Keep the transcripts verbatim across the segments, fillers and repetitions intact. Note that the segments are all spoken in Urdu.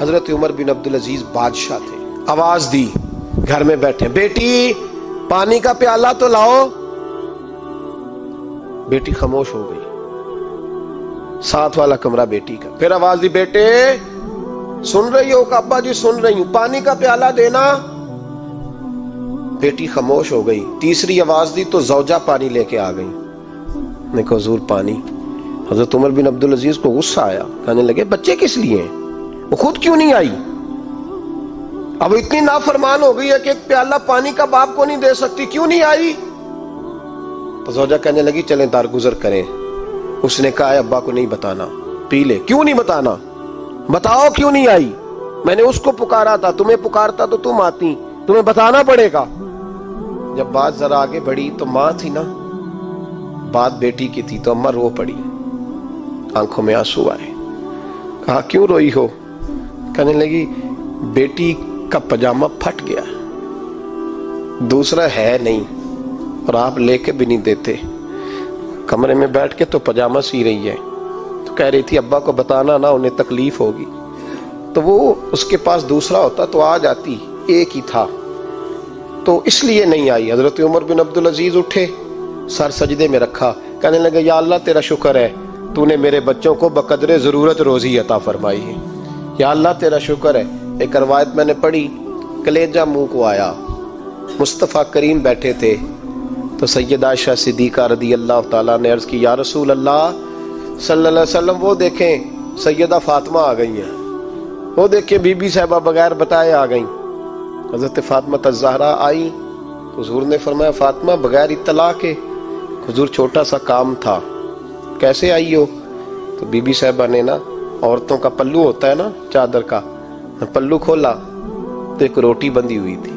حضرت عمر بن عبدالعزیز بادشاہ تھے، آواز دی، گھر میں بیٹھے، بیٹی پانی کا پیالہ تو لاؤ۔ بیٹی خاموش ہو گئی، ساتھ والا کمرہ بیٹی کا، پھر آواز دی، بیٹے سن رہی ہو کہ ابا جی سن رہی ہوں، پانی کا پیالہ دینا۔ بیٹی خاموش ہو گئی، تیسری آواز دی تو زوجہ پانی لے کے آ گئی، نے کہا حضور پانی۔ حضرت عمر بن عبدالعزیز کو غصہ آیا، کہنے لگے بچے کس لیے ہیں، وہ خود کیوں نہیں آئی؟ اب اتنی نافرمان ہو گئی ہے کہ ایک پیالہ پانی کا باپ کو نہیں دے سکتی، کیوں نہیں آئی؟ تو زوجہ کہنے لگی چلیں درگزر کریں۔ اس نے کہا ابا کو نہیں بتانا، پی لے۔ کیوں نہیں بتانا؟ بتاؤ کیوں نہیں آئی؟ میں نے اس کو پکارا تھا، تمہیں پکارتا تو تم آتی، تمہیں بتانا پڑے گا۔ جب بات ذرا آگے بڑھی تو ماں تھی نا، بات بیٹی کی تھی، تو اماں رو پڑی، آنکھوں میں آنسو آئے۔ کہا کیوں روئی ہو؟ کہنے لگی بیٹی کا پجامہ پھٹ گیا، دوسرا ہے نہیں، اور آپ لے کے بھی نہیں دیتے، کمرے میں بیٹھ کے تو پجامہ سی رہی ہے، تو کہہ رہی تھی ابا کو بتانا نہ، انہیں تکلیف ہوگی، تو وہ اس کے پاس دوسرا ہوتا تو آ جاتی، ایک ہی تھا، تو اس لیے نہیں آئی۔ حضرت عمر بن عبدالعزیز اٹھے، سر سجدے میں رکھا، کہنے لگے یا اللہ تیرا شکر ہے، تو نے میرے بچوں کو بقدر ضرورت روزی عطا فرمائی ہے، یا اللہ تیرا شکر ہے۔ ایک روایت میں نے پڑھی، کلیجہ منہ کو آیا، مصطفیٰ کریم بیٹھے تھے، تو سیدہ عائشہ صدیقہ رضی اللہ تعالیٰ نے عرض کی یا رسول اللہ صلی اللہ علیہ وسلم وہ دیکھیں سیدہ فاطمہ آ گئی ہیں، وہ دیکھیں بی بی صاحبہ بغیر بتائے آ گئیں۔ حضرت فاطمہ الزہرا آئی، حضور نے فرمایا فاطمہ بغیر اطلاع کے؟ حضور چھوٹا سا کام تھا۔ کیسے آئی ہو؟ تو بی بی صاحبہ نے نا، عورتوں کا پلو ہوتا ہے نا چادر کا، پلو کھولا تو ایک روٹی بندھی ہوئی تھی،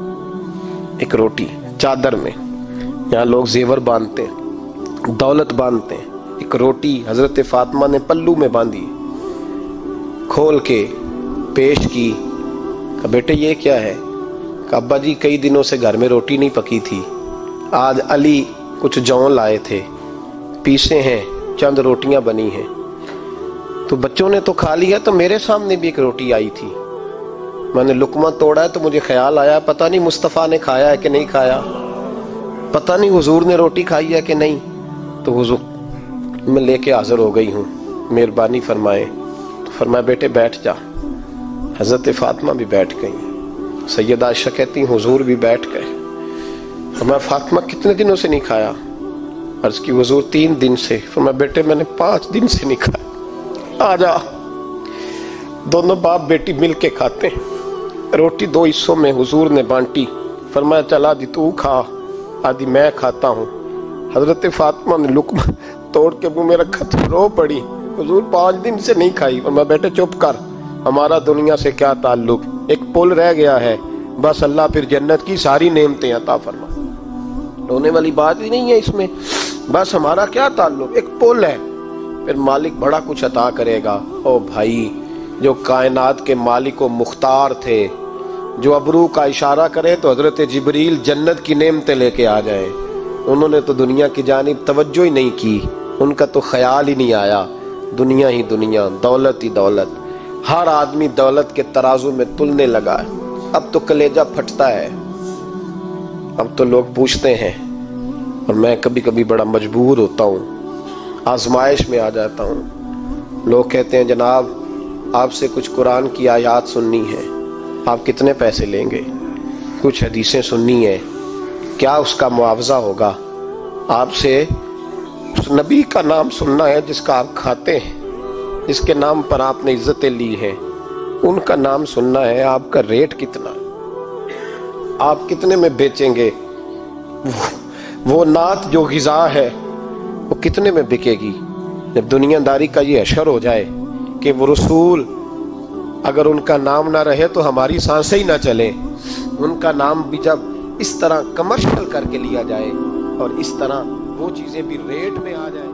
ایک روٹی چادر میں، یہاں لوگ زیور باندھتے ہیں، دولت باندھتے ہیں، ایک روٹی حضرت فاطمہ نے پلو میں باندھی، کھول کے پیش کی، کہ بیٹے یہ کیا ہے؟ کہ ابا جی کئی دنوں سے گھر میں روٹی نہیں پکی تھی، آج علی کچھ جون لائے تھے، پیسے ہیں، چند روٹیاں بنی ہیں، تو بچوں نے تو کھا لیا، تو میرے سامنے بھی ایک روٹی آئی تھی، میں نے لقمہ توڑا ہے تو مجھے خیال آیا پتہ نہیں مصطفیٰ نے کھایا ہے کہ نہیں کھایا، پتہ نہیں حضور نے روٹی کھائی ہے کہ نہیں، تو حضور میں لے کے حاضر ہو گئی ہوں، مہربانی فرمائے۔ تو فرمایا بیٹے بیٹھ جا۔ حضرت فاطمہ بھی بیٹھ گئی، سیدہ عائشہ کہتی ہیں حضور بھی بیٹھ گئے۔ فرمایا فاطمہ کتنے دنوں سے نہیں کھایا؟ عرض کی حضور تین دن سے۔ فرمایا بیٹے میں نے پانچ دن سے نہیں کھایا، آ جا۔ دونوں باپ بیٹی مل کے کھاتے ہیں، روٹی دو حصوں میں حضور نے بانٹی، فرمایا چلا دی تو کھا، آدھی میں کھاتا ہوں۔ حضرت فاطمہ نے لقمہ توڑ کے منہ میں رکھا تو رو پڑی، حضور پانچ دن سے نہیں کھائی۔ فرمایا بیٹے چپ کر، ہمارا دنیا سے کیا تعلق، ایک پل رہ گیا ہے، بس اللہ پھر جنت کی ساری نعمتیں عطا فرما، رونے والی بات ہی نہیں ہے اس میں، بس ہمارا کیا تعلق، ایک پل ہے، پھر مالک بڑا کچھ عطا کرے گا۔ او بھائی، جو کائنات کے مالک و مختار تھے، جو ابرو کا اشارہ کرے تو حضرت جبریل جنت کی نعمتیں لے کے آ جائیں، انہوں نے تو دنیا کی جانب توجہ ہی نہیں کی، ان کا تو خیال ہی نہیں آیا، دنیا ہی دنیا، دولت ہی دولت، ہر آدمی دولت کے ترازو میں تلنے لگا ہے۔ اب تو کلیجہ پھٹتا ہے، اب تو لوگ پوچھتے ہیں، اور میں کبھی کبھی بڑا مجبور ہوتا ہوں، آزمائش میں آ جاتا ہوں، لوگ کہتے ہیں جناب آپ سے کچھ قرآن کی آیات سننی ہے، آپ کتنے پیسے لیں گے؟ کچھ حدیثیں سننی ہیں، کیا اس کا معاوضہ ہوگا؟ آپ سے اس نبی کا نام سننا ہے جس کا آپ کھاتے ہیں، جس کے نام پر آپ نے عزتیں لی ہیں، ان کا نام سننا ہے، آپ کا ریٹ کتنا، آپ کتنے میں بیچیں گے؟ وہ نعت جو غذا ہے وہ کتنے میں بکے گی؟ جب دنیا داری کا یہ حشر ہو جائے کہ وہ رسول اگر ان کا نام نہ رہے تو ہماری سانسیں ہی نہ چلیں، ان کا نام بھی جب اس طرح کمرشل کر کے لیا جائے اور اس طرح وہ چیزیں بھی ریٹ میں آ جائیں۔